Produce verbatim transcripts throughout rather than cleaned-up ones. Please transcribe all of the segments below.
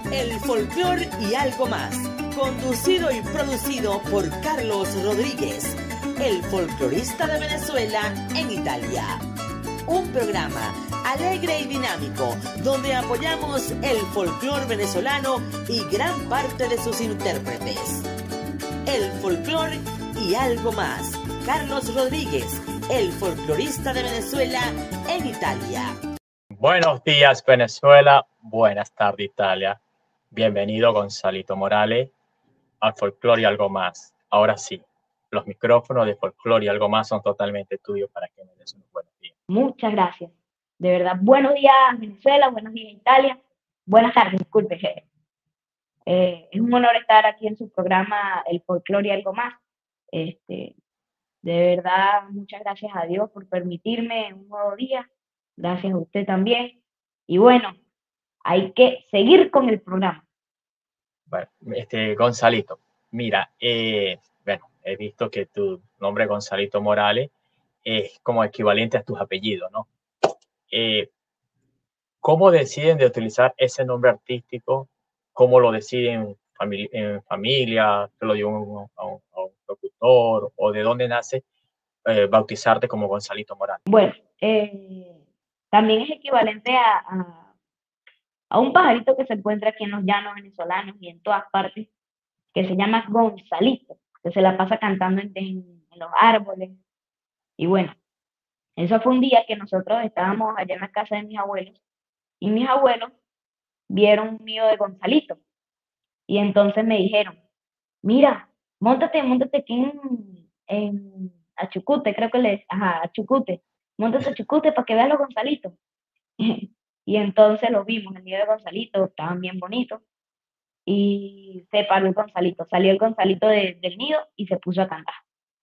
El folclor y algo más, conducido y producido por Carlos Rodríguez, el folclorista de Venezuela en Italia. Un programa alegre y dinámico, donde apoyamos el folclor venezolano y gran parte de sus intérpretes. El folclor y algo más. Carlos Rodríguez, el folclorista de Venezuela en Italia. Buenos días, Venezuela. Buenas tardes, Italia. Bienvenido, Gonzalito Morales, al folclor y algo más. Ahora sí, los micrófonos de folclor y algo más son totalmente tuyos para que me des unos buenos días. Muchas gracias. De verdad, buenos días, Venezuela, buenos días, Italia. Buenas tardes, disculpe. Eh, es un honor estar aquí en su programa El folclor y algo más. Este, de verdad, muchas gracias a Dios por permitirme un nuevo día. Gracias a usted también. Y bueno, hay que seguir con el programa. Bueno, este, Gonzalito, mira, eh, bueno, he visto que tu nombre Gonzalito Morales es como equivalente a tus apellidos, ¿no? Eh, ¿Cómo deciden de utilizar ese nombre artístico? ¿Cómo lo deciden famili en familia? ¿Te lo dio un, a, un, a un locutor? ¿O de dónde nace eh, bautizarte como Gonzalito Morales? Bueno, eh, también es equivalente a, a, a un pajarito que se encuentra aquí en los llanos venezolanos y en todas partes, que se llama Gonzalito, que se la pasa cantando en, en, en los árboles. Y bueno, eso fue un día que nosotros estábamos allá en la casa de mis abuelos, y mis abuelos vieron un nido de Gonzalito. Y entonces me dijeron, mira, móntate, móntate aquí en, en Achucute, creo que les, ajá, Achucute, móntate a Achucute para que veas los Gonzalitos. Y entonces los vimos, el nido de Gonzalito, estaban bien bonitos. Y se paró el Gonzalito, salió el Gonzalito de, del nido y se puso a cantar.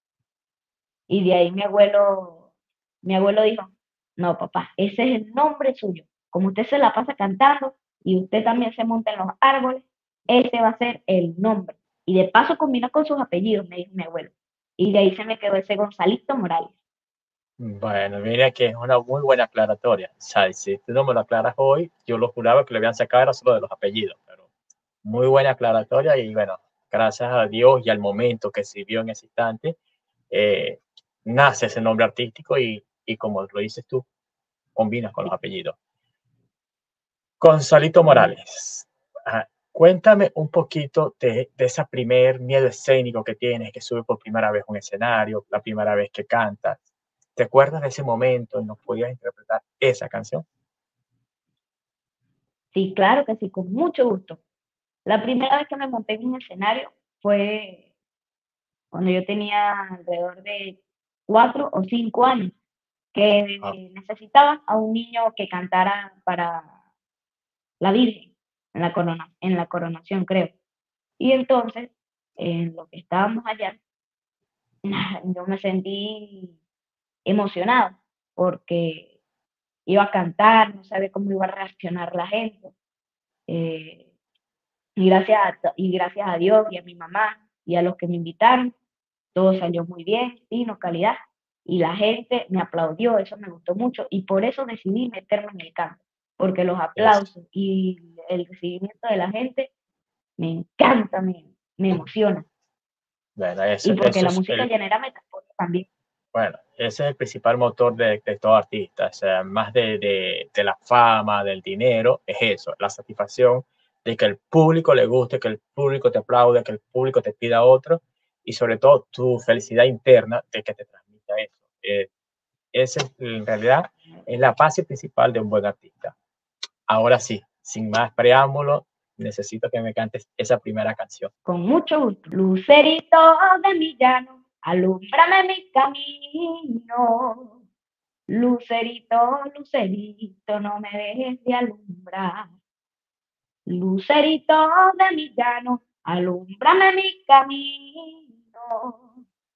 Y de ahí mi abuelo, mi abuelo dijo, no, papá, ese es el nombre suyo. Como usted se la pasa cantando y usted también se monta en los árboles, ese va a ser el nombre. Y de paso combina con sus apellidos, me dijo mi abuelo. Y de ahí se me quedó ese Gonzalito Morales. Bueno, mira que es una muy buena aclaratoria. O sea, si tú no me lo aclaras hoy, yo lo juraba que le habían sacado era solo de los apellidos, pero muy buena aclaratoria y bueno, gracias a Dios y al momento que sirvió en ese instante, eh, nace ese nombre artístico y, y como lo dices tú, combinas con los apellidos. Gonzalito Morales, ajá, cuéntame un poquito de, de ese primer miedo escénico que tienes, que subes por primera vez a un escenario, la primera vez que cantas. ¿Te acuerdas de ese momento y nos podías interpretar esa canción? Sí, claro que sí, con mucho gusto. La primera vez que me monté en un escenario fue cuando yo tenía alrededor de cuatro o cinco años, que Ah, necesitaban a un niño que cantara para la Virgen en la corona, en la coronación, creo. Y entonces, en lo que estábamos allá, yo me sentí emocionado porque iba a cantar, no sabía cómo iba a reaccionar la gente. Eh, y, gracias a, y gracias a Dios y a mi mamá y a los que me invitaron, todo salió muy bien, fino, calidad. Y la gente me aplaudió, eso me gustó mucho. Y por eso decidí meterme en el canto, porque los es, aplausos y el recibimiento de la gente me encanta, me, me emociona. bueno, eso, Y porque eso la es música el, llanera me transporta también. bueno, ese es el principal motor de, de todo artista. O sea, más de, de, de la fama, del dinero, es eso, la satisfacción de que el público le guste, que el público te aplaude, que el público te pida otro y sobre todo tu felicidad interna de que te transmita eso. Eh, esa es, en realidad es la base principal de un buen artista. Ahora sí, sin más preámbulo, necesito que me cantes esa primera canción. Con mucho gusto. Lucerito de mi llano, alúmbrame mi camino. Lucerito, lucerito, no me dejes de alumbrar. Lucerito de mi llano, alúmbrame mi camino.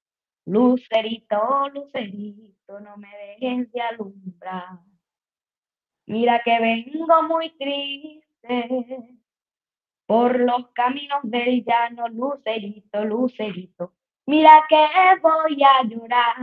Lucerito, lucerito, no me dejes de alumbrar. Mira que vengo muy triste por los caminos del llano, lucerito, lucerito. Mira que voy a llorar.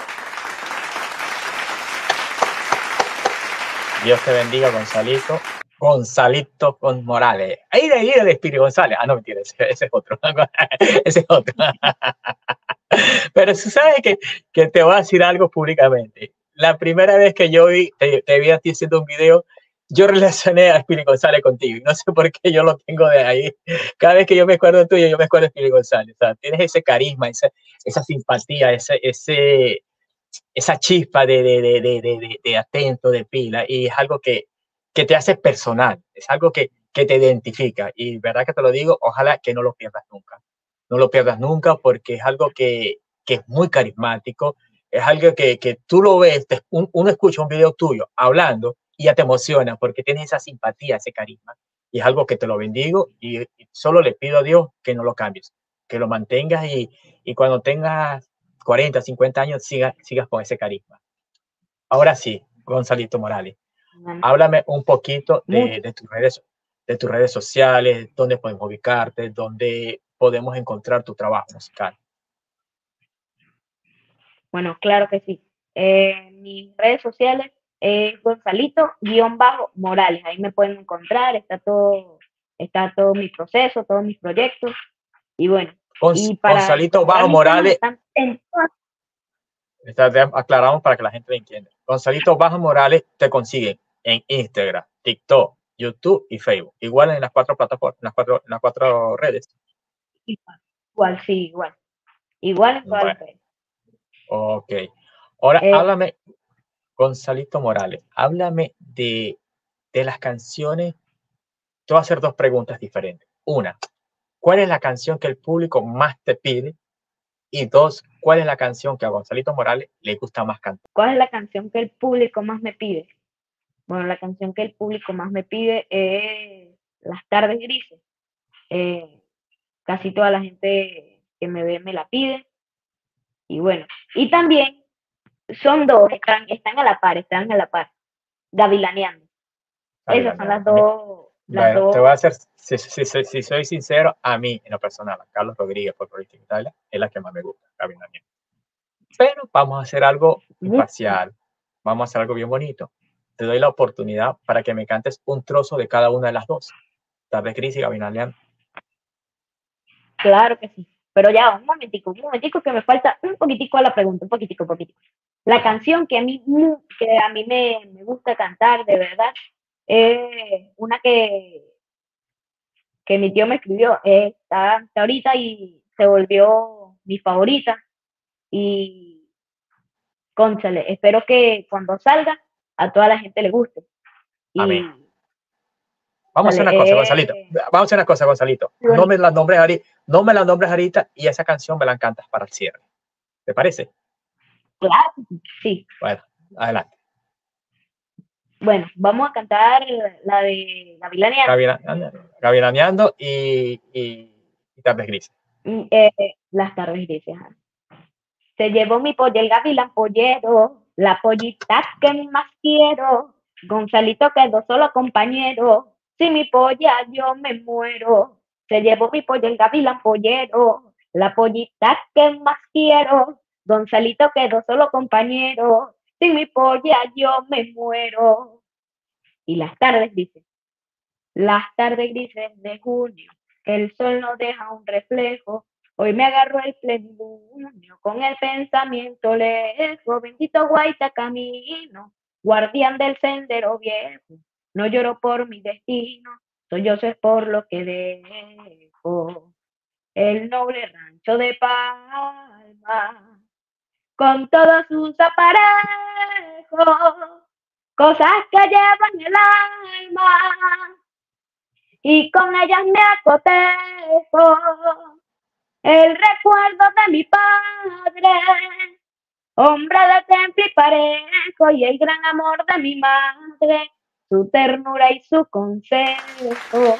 Dios te bendiga, Gonzalito. Gonzalito con Morales. Ahí de ahí el Espíritu González. Ah, no, mentira, ese, ese es otro. Ese es otro. Pero tú sabes que, que te voy a decir algo públicamente. La primera vez que yo vi, te, te vi a ti haciendo un video, yo relacioné a Espíritu González contigo. Y no sé por qué yo lo tengo de ahí. Cada vez que yo me acuerdo de tuyo, yo me acuerdo de Espíritu González. O sea, tienes ese carisma, esa, esa simpatía, ese, ese, esa chispa de, de, de, de, de, de atento, de pila. Y es algo que, que te hace personal. Es algo que, que te identifica. Y verdad que te lo digo, ojalá que no lo pierdas nunca. No lo pierdas nunca porque es algo que, que es muy carismático, es algo que, que tú lo ves, te, un, uno escucha un video tuyo hablando y ya te emociona porque tienes esa simpatía, ese carisma. Y es algo que te lo bendigo y, y solo le pido a Dios que no lo cambies, que lo mantengas y, y cuando tengas cuarenta, cincuenta años sigas, sigas con ese carisma. Ahora sí, Gonzalito Morales, háblame un poquito de, de, tus redes, de tus redes sociales, dónde podemos ubicarte, dónde podemos encontrar tu trabajo musical. Bueno, claro que sí. Eh, mis redes sociales es Gonzalito-Morales. Ahí me pueden encontrar, está todo, está todo mi proceso, todos mis proyectos. Y bueno, Gonz y para Gonzalito Bajo Morales. En... Aclaramos para que la gente lo entienda. Gonzalito Bajo Morales te consiguen en Instagram, TikTok, YouTube y Facebook. Igual en las cuatro plataformas, en las cuatro, en las cuatro redes. Igual, sí, igual. Igual en todas bueno. las redes. Ok. Ahora eh, háblame, Gonzalito Morales, háblame de, de las canciones. Te voy a hacer dos preguntas diferentes. Una, ¿cuál es la canción que el público más te pide? Y dos, ¿cuál es la canción que a Gonzalito Morales le gusta más cantar? ¿Cuál es la canción que el público más me pide? Bueno, la canción que el público más me pide es Las Tardes Grises. Eh, casi toda la gente que me ve me la pide. Y bueno, y también son dos, están, están a la par, están a la par. Gavilaneando. Esas son las dos. Las bueno, dos. te voy a hacer, si, si, si, si soy sincero, a mí, en lo personal, a Carlos Rodríguez, folclorista de Italia, es la que más me gusta, Gavilaneando. Pero vamos a hacer algo imparcial, vamos a hacer algo bien bonito. Te doy la oportunidad para que me cantes un trozo de cada una de las dos. Tardes Grises y Gavilaneando. Claro que sí. Pero ya, un momentico, un momentico que me falta un poquitico a la pregunta, un poquitico, un poquitico. La canción que a mí, que a mí me, me gusta cantar, de verdad, es una que, que mi tío me escribió. Eh, está, está ahorita y se volvió mi favorita. Y, cónchale, espero que cuando salga a toda la gente le guste. Y, Amén. Vamos a hacer una cosa, Gonzalito. Vamos a hacer una cosa, Gonzalito. No me la nombres ahorita, no me la nombres ahorita y esa canción me la cantas para el cierre. ¿Te parece? Claro, sí. Bueno, adelante. Bueno, vamos a cantar la de Gavilaneando. Gavilaneando, Gavilaneando y, y, y Tardes Grises. Eh, las Tardes Grises. Ajá. Se llevó mi pollo el gavilán pollero, la pollita que más quiero. Gonzalito quedó solo compañero. Si mi polla yo me muero. Se llevó mi pollo el gavilán pollero, la pollita que más quiero. Gonzalito quedó solo compañero. Si mi polla yo me muero. Y las tardes grises, las tardes grises de junio, el sol no deja un reflejo. Hoy me agarró el plenilunio con el pensamiento lejos. Bendito guaita camino, guardián del sendero viejo. No lloro por mi destino, sollozo es por lo que dejo. El noble rancho de Palma, con todos sus aparejos, cosas que llevan el alma, y con ellas me acotejo. El recuerdo de mi padre, hombre de templo y parejo, y el gran amor de mi madre, su ternura y su consejo.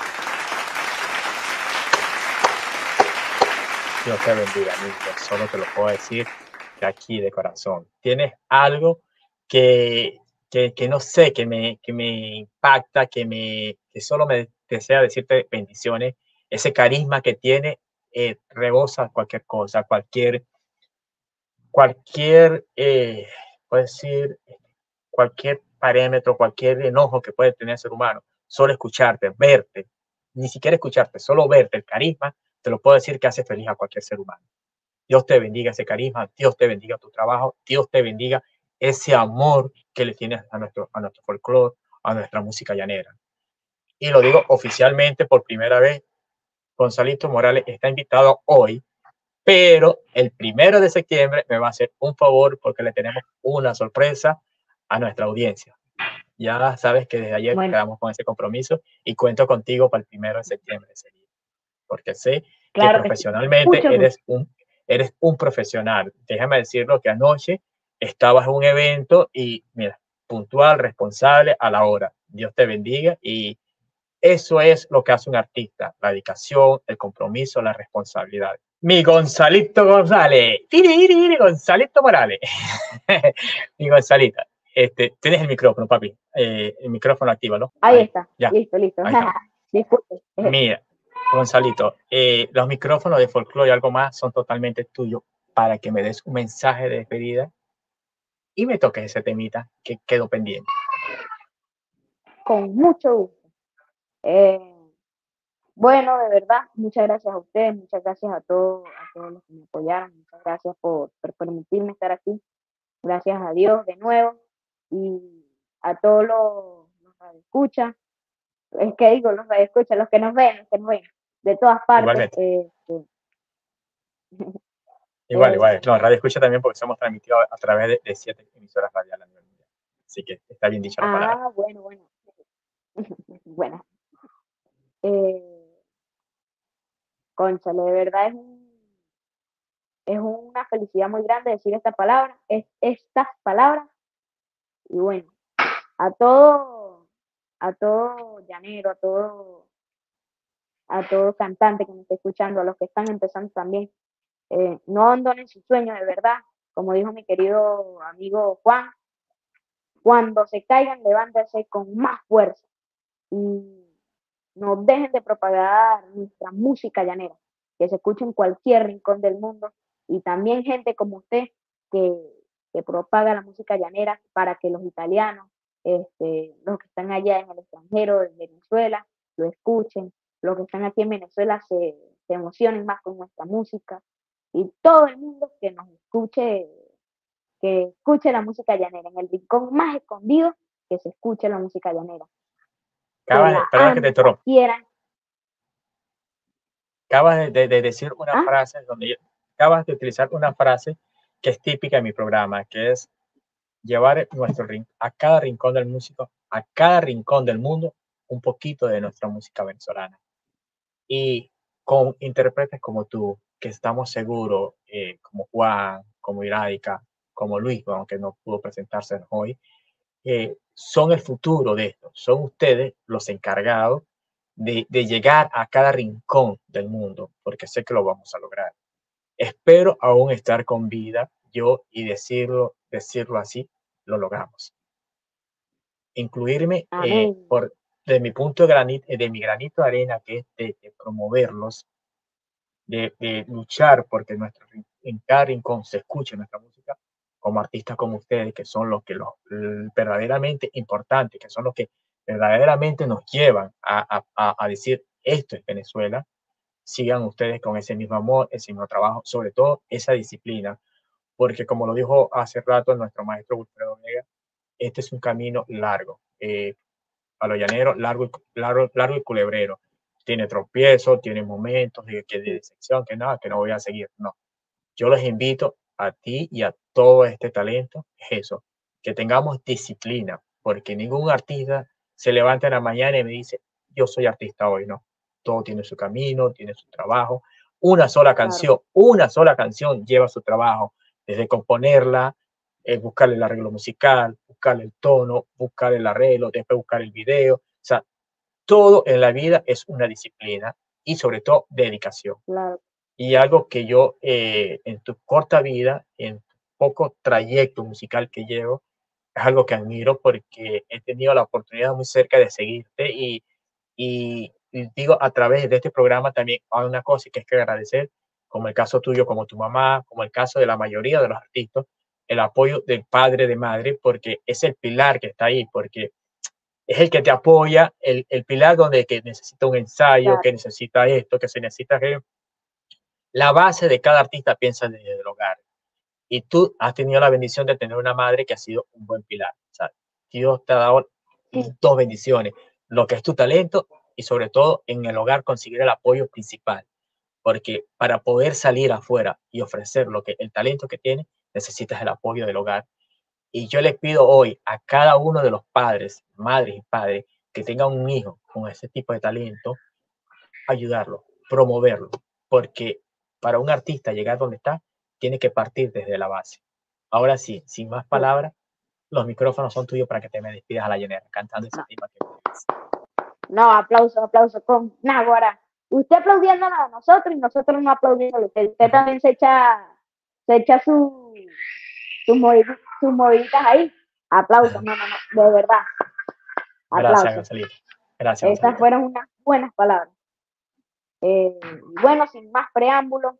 Dios te bendiga, amigo. Solo te lo puedo decir de aquí de corazón. Tienes algo que, que, que no sé, que me, que me impacta, que, me, que solo me desea decirte bendiciones. Ese carisma que tiene eh, rebosa cualquier cosa, cualquier, cualquier, eh, puedo decir, cualquier parámetro, cualquier enojo que puede tener el ser humano, solo escucharte, verte, ni siquiera escucharte, solo verte, el carisma, te lo puedo decir que hace feliz a cualquier ser humano. Dios te bendiga ese carisma, Dios te bendiga tu trabajo, Dios te bendiga ese amor que le tienes a nuestro, a nuestro folclore, a nuestra música llanera. Y lo digo oficialmente por primera vez, Gonzalito Morales está invitado hoy, pero el primero de septiembre me va a hacer un favor porque le tenemos una sorpresa a nuestra audiencia. Ya sabes que desde ayer Bueno, quedamos con ese compromiso y cuento contigo para el primero de septiembre, porque sé que claro que sí, con profesionalmente mucho gusto. eres un, eres un profesional. Déjame decirlo que anoche estabas en un evento y mira, puntual, responsable, a la hora. Dios te bendiga y eso es lo que hace un artista, la dedicación, el compromiso, la responsabilidad. Mi Gonzalito González, tiri, tiri, tiri, Gonzalito Morales. Mi Gonzalita, este, tienes el micrófono, papi. Eh, el micrófono actívalo. Ahí Ahí, está, ya, listo, listo. ahí está. Disculpe. Mira, Gonzalito, eh, los micrófonos de Folklore y algo más son totalmente tuyos para que me des un mensaje de despedida y me toques ese temita que quedó pendiente. Con mucho gusto. Eh, bueno, de verdad, muchas gracias a ustedes, muchas gracias a todos, a todos los que me apoyaron, muchas gracias por, por permitirme estar aquí. Gracias a Dios de nuevo y a todos los, los radioescuchas, es que digo, los radioescuchas, los que nos ven, los que nos ven, de todas partes. Igualmente. Eh, Igual, eh, igual. No, radio escucha también porque somos transmitidos a través de, de siete emisoras radiales a nivel mundial. Así que está bien dicha la palabra. Ah, bueno, bueno. Bueno. Eh, Cónchale, de verdad es un, es una felicidad muy grande decir esta palabra, es, estas palabras. Y bueno, a todo, a todo llanero, a todo, a todo cantante que me esté escuchando, a los que están empezando también, eh, no abandonen sus sueños, de verdad. Como dijo mi querido amigo Juan, cuando se caigan, levántense con más fuerza y no dejen de propagar nuestra música llanera, que se escuche en cualquier rincón del mundo, y también gente como usted que, que propaga la música llanera para que los italianos, este, los que están allá en el extranjero, en Venezuela, lo escuchen, los que están aquí en Venezuela se, se emocionen más con nuestra música, y todo el mundo que nos escuche, que escuche la música llanera, en el rincón más escondido, que se escuche la música llanera. Acabas, perdón que te interrumpa. Quieran. Acabas de, de, de decir una ¿Ah? frase donde yo, acabas de utilizar una frase que es típica de mi programa, que es llevar nuestro a cada rincón del músico, a cada rincón del mundo, un poquito de nuestra música venezolana. Y con intérpretes como tú, que estamos seguros, eh, como Juan, como Irádica, como Luis, aunque no pudo presentarse hoy, eh, son el futuro de esto. Son ustedes los encargados de, de llegar a cada rincón del mundo, porque sé que lo vamos a lograr. Espero aún estar con vida, yo, y decirlo, decirlo así, lo logramos. Incluirme eh, por, de mi punto de, granito, de mi granito de arena, que es de, de promoverlos, de, de luchar porque nuestro, en cada rincón se escuche nuestra música, como artistas como ustedes, que son los que los verdaderamente importantes, que son los que verdaderamente nos llevan a, a, a decir esto es Venezuela. Sigan ustedes con ese mismo amor, ese mismo trabajo, sobre todo esa disciplina, porque como lo dijo hace rato nuestro maestro Wilfredo Vega, este es un camino largo, eh, a los llaneros, largo, largo, largo y culebrero. Tiene tropiezos, tiene momentos de, de decepción, que nada, que no voy a seguir. No, yo les invito a ti y a todo este talento, es eso, que tengamos disciplina, porque ningún artista se levanta en la mañana y me dice, yo soy artista hoy, no. Todo tiene su camino, tiene su trabajo. Una sola canción, claro. una sola canción lleva su trabajo, desde componerla, eh, buscarle el arreglo musical, buscarle el tono, buscarle el arreglo, después buscar el video. O sea, todo en la vida es una disciplina y sobre todo dedicación. Claro. Y algo que yo eh, en tu corta vida, en tu poco trayecto musical que llevo, es algo que admiro porque he tenido la oportunidad muy cerca de seguirte y, y, y digo, a través de este programa también hay una cosa que es que agradecer, como el caso tuyo, como tu mamá, como el caso de la mayoría de los artistas, el apoyo del padre, de madre, porque es el pilar que está ahí, porque es el que te apoya, el, el pilar donde que necesita un ensayo, Claro. que necesita esto, que se necesita que la base de cada artista piensa desde el hogar. Y tú has tenido la bendición de tener una madre que ha sido un buen pilar. O sea, Dios te ha dado Sí. dos bendiciones, lo que es tu talento y sobre todo en el hogar conseguir el apoyo principal. Porque para poder salir afuera y ofrecer lo que el talento que tienes, necesitas el apoyo del hogar. Y yo les pido hoy a cada uno de los padres, madres y padres, que tengan un hijo con ese tipo de talento, ayudarlo, promoverlo, porque para un artista llegar donde está, tiene que partir desde la base. Ahora sí, sin más palabras, los micrófonos son tuyos para que te me despidas a la llanera, cantando ese No. tema que quieres. No, aplauso, aplauso con Náguara. Usted aplaudiéndonos a nosotros y nosotros no aplaudiéndole. Usted, usted también se echa, se echa su, sus moviditas, sus moviditas ahí. Aplausos, no, no, no, de verdad. Gracias, Aplausos. Gonzalito. Gracias, Esas Gonzalito. fueron unas buenas palabras. Eh, bueno, sin más preámbulos,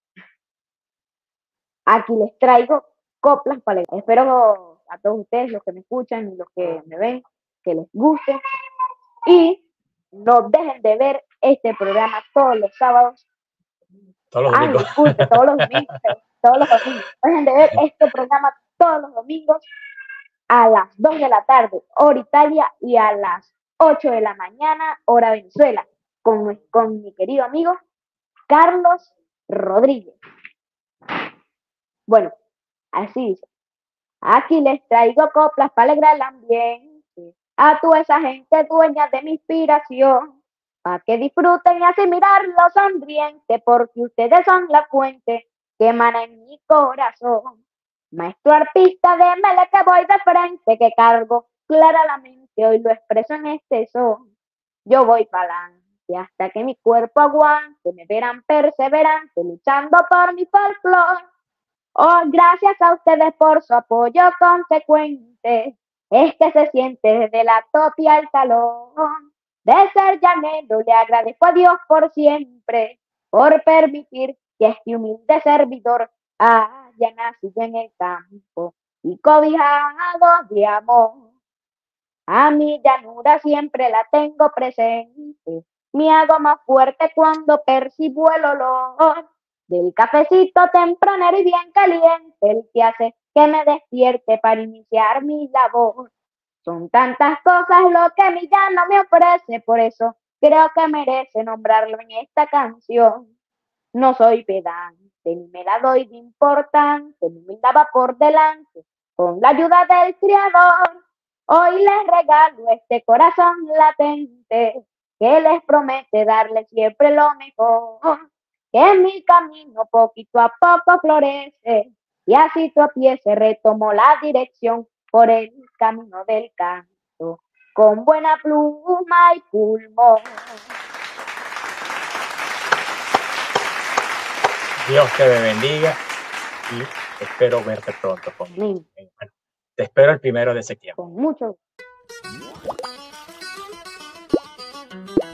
aquí les traigo coplas para leer. Espero a todos ustedes, los que me escuchan y los que me ven, que les guste. Y no dejen de ver este programa todos los sábados. Todos los Ay, domingos. disculpe, todos los domingos. Todos los domingos. No dejen de ver este programa todos los domingos a las dos de la tarde, hora Italia, y a las ocho de la mañana, hora Venezuela, con, con mi querido amigo Carlos Rodríguez. Bueno, así dice. Aquí les traigo coplas para alegrar el ambiente a toda esa gente dueña de mi inspiración, para que disfruten y así mirarlo sonriente, porque ustedes son la fuente que emana en mi corazón. Maestro artista, démele que voy de frente, que cargo clara la mente, hoy lo expreso en este son. Yo voy para adelante hasta que mi cuerpo aguante, me verán perseverante, luchando por mi folclore. Oh, gracias a ustedes por su apoyo consecuente, es que se siente desde la topia al talón. De ser llanero le agradezco a Dios por siempre, por permitir que este humilde servidor haya nacido en el campo y cobijado de amor. A mi llanura siempre la tengo presente, me hago más fuerte cuando percibo el olor del cafecito tempranero y bien caliente, el que hace que me despierte para iniciar mi labor. Son tantas cosas lo que mi llano me ofrece, por eso creo que merece nombrarlo en esta canción. No soy pedante, ni me la doy de importante, mi humildad va por delante, con la ayuda del Creador. Hoy les regalo este corazón latente, que les promete darles siempre lo mejor. Que mi camino poquito a poco florece, y así tropiece, retomo la dirección por el camino del canto, con buena pluma y pulmón. Dios te bendiga y espero verte pronto. Con, Amén. bueno, te espero el primero de septiembre. Con mucho gusto.